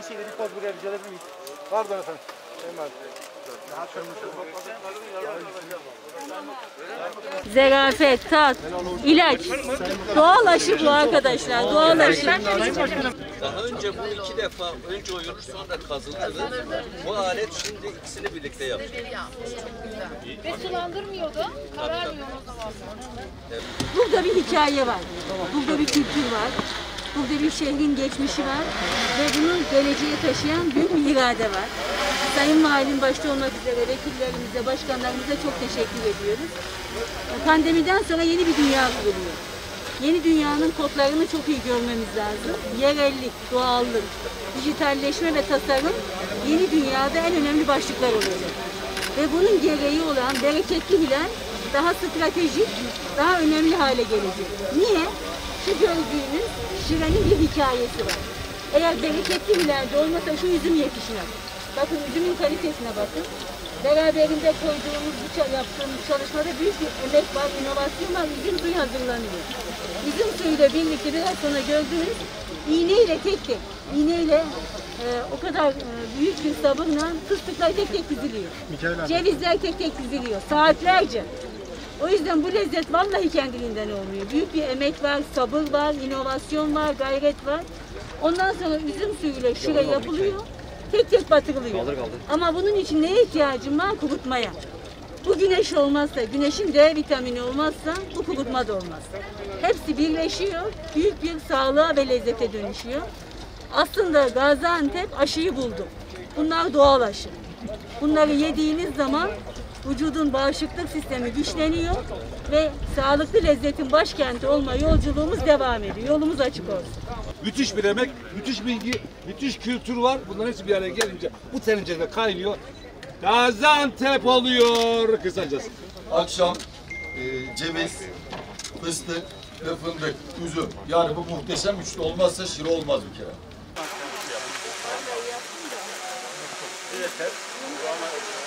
şeyle bir poz buraya rica edebilir miyiz? Pardon efendim. Zerafet, tat, ilaç. Doğal aşı bu arkadaşlar. Doğal aşı. Daha önce bu 2 defa önce oyulur sonra kazıldı. Bu alet şimdi ikisini birlikte yapıyor. Ve sulandırmıyordu. Kararmıyor o zaman. Burada bir hikaye var. Burada bir kültür var. Burada bir şehrin geçmişi var. Ve bunu geleceğe taşıyan büyük bir irade var. Sayın Valim başta olmak üzere vekillerimize, başkanlarımıza çok teşekkür ediyoruz. Pandemiden sonra yeni bir dünya kuruluyor. Yeni dünyanın kodlarını çok iyi görmemiz lazım. Yerellik, doğallık, dijitalleşme ve tasarım yeni dünyada en önemli başlıklar olacak. Ve bunun gereği olan bereketli hilal daha stratejik, daha önemli hale gelecek. Niye? Şu gördüğünüz şirenin bir hikayesi var. Eğer bereketli hilalde olmasa şu üzüm yetişmez. Bakın üzümün kalitesine bakın. Beraberinde koyduğumuz, yaptığımız çalışmada büyük bir emek var, inovasyon var. Üzüm suyu hazırlanıyor. Üzüm suyuyla birlikte biraz sonra gördüğünüz iğneyle tek tek, iğneyle o kadar büyük bir sabırla fıstıklar tek tek diziliyor. Cevizler tek tek diziliyor. Saatlerce. O yüzden bu lezzet vallahi kendiliğinden olmuyor. Büyük bir emek var, sabır var, inovasyon var, gayret var. Ondan sonra üzüm suyuyla şıra yapılıyor. Tek tek batırılıyor. Ama bunun için neye ihtiyacım var? Kurutmaya. Bu güneş olmazsa, güneşin D vitamini olmazsa bu kurutma da olmaz. Hepsi birleşiyor, büyük bir sağlığa ve lezzete dönüşüyor. Aslında Gaziantep aşıyı buldu. Bunlar doğal aşı. Bunları yediğiniz zaman vücudun bağışıklık sistemi güçleniyor ve sağlıklı lezzetin başkenti olma yolculuğumuz devam ediyor. Yolumuz açık olsun. Müthiş bir emek, müthiş bilgi, müthiş kültür var. Bunların hepsi bir araya gelince bu tencerede kaynıyor. Gaziantep oluyor kısacası. Akşam ceviz, fıstık ve fındık, üzüm. Yani bu muhteşem üçlü olmazsa şirin olmaz bir kere. Evet.